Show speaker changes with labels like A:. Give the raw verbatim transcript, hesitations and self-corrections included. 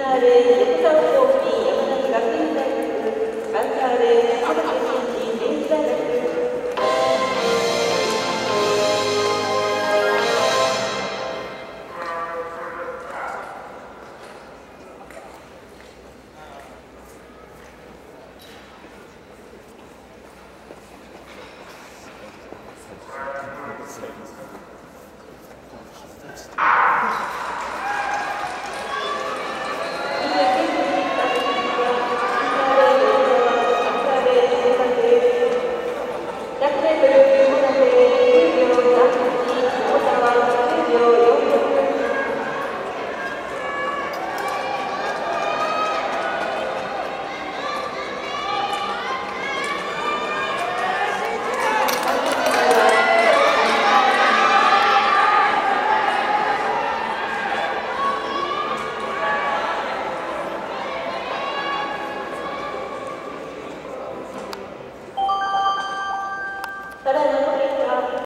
A: ーレーン横田高校山梨学院大学、アンカーレーン山形新人明治大学。ただいま